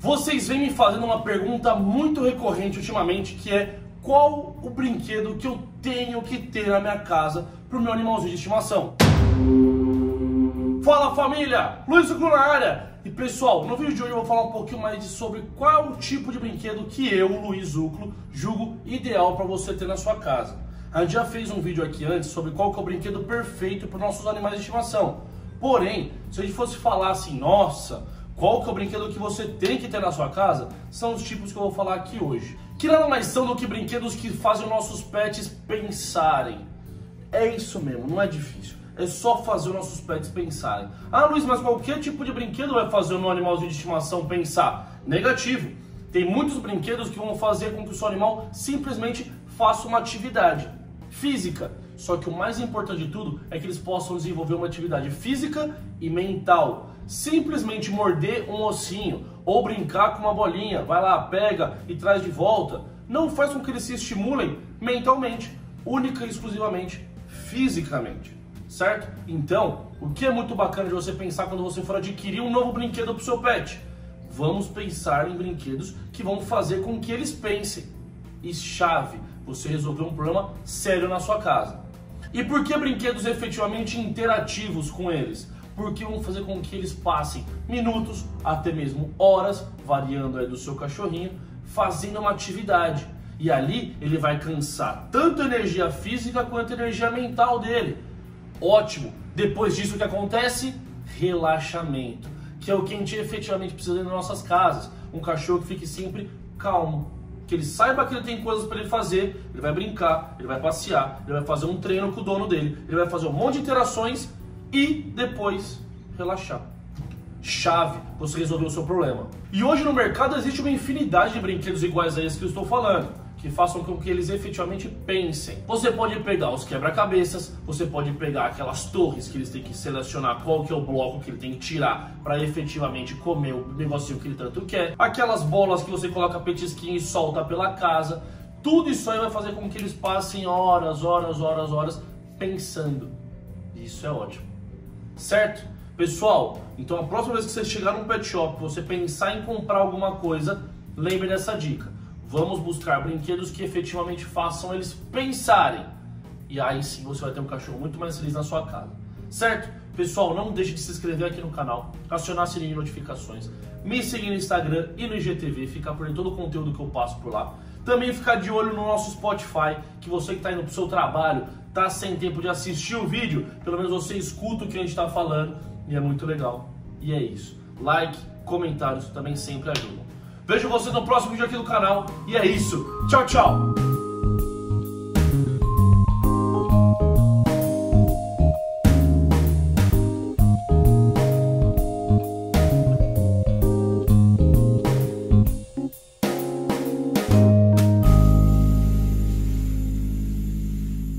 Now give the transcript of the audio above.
Vocês vêm me fazendo uma pergunta muito recorrente ultimamente, que é: qual o brinquedo que eu tenho que ter na minha casa para o meu animalzinho de estimação? Fala família, Luiz Zuclo na área. E pessoal, no vídeo de hoje eu vou falar um pouquinho mais sobre qual o tipo de brinquedo que eu, Luiz Zuclo, julgo ideal para você ter na sua casa. A gente já fez um vídeo aqui antes sobre qual que é o brinquedo perfeito para os nossos animais de estimação. Porém, se a gente fosse falar assim, nossa, qual que é o brinquedo que você tem que ter na sua casa, são os tipos que eu vou falar aqui hoje. Que nada mais são do que brinquedos que fazem os nossos pets pensarem. É isso mesmo, não é difícil. É só fazer os nossos pets pensarem. Ah, Luiz, mas qualquer tipo de brinquedo vai fazer o meu animalzinho de estimação pensar? Negativo. Tem muitos brinquedos que vão fazer com que o seu animal simplesmente faça uma atividade física. Só que o mais importante de tudo é que eles possam desenvolver uma atividade física e mental. Simplesmente morder um ossinho ou brincar com uma bolinha, vai lá, pega e traz de volta, não faz com que eles se estimulem mentalmente, única e exclusivamente fisicamente. Certo? Então, o que é muito bacana de você pensar quando você for adquirir um novo brinquedo para o seu pet? Vamos pensar em brinquedos que vão fazer com que eles pensem. E chave, você resolveu um problema sério na sua casa. E por que brinquedos efetivamente interativos com eles? Porque vão fazer com que eles passem minutos, até mesmo horas, variando aí do seu cachorrinho, fazendo uma atividade. E ali ele vai cansar tanto a energia física quanto a energia mental dele. Ótimo! Depois disso o que acontece? Relaxamento, que é o que a gente efetivamente precisa nas nossas casas. Um cachorro que fique sempre calmo, que ele saiba que ele tem coisas para ele fazer, ele vai brincar, ele vai passear, ele vai fazer um treino com o dono dele, ele vai fazer um monte de interações e depois relaxar. Chave, você resolveu o seu problema. E hoje no mercado existe uma infinidade de brinquedos iguais a esse que eu estou falando, que façam com que eles efetivamente pensem. Você pode pegar os quebra-cabeças, você pode pegar aquelas torres que eles têm que selecionar qual que é o bloco que ele tem que tirar para efetivamente comer o negocinho que ele tanto quer. Aquelas bolas que você coloca petisquinho e solta pela casa. Tudo isso aí vai fazer com que eles passem horas pensando. Isso é ótimo. Certo? Pessoal, então a próxima vez que você chegar num pet shop, você pensar em comprar alguma coisa, lembre dessa dica. Vamos buscar brinquedos que efetivamente façam eles pensarem. E aí sim você vai ter um cachorro muito mais feliz na sua casa. Certo? Pessoal, não deixe de se inscrever aqui no canal, acionar o sininho de notificações, me seguir no Instagram e no IGTV, ficar por dentro de todo o conteúdo que eu passo por lá. Também ficar de olho no nosso Spotify, que você que está indo para o seu trabalho, está sem tempo de assistir o vídeo, pelo menos você escuta o que a gente está falando e é muito legal. E é isso. Like, comentários também sempre ajudam. Vejo você no próximo vídeo aqui do canal. E é isso. Tchau, tchau.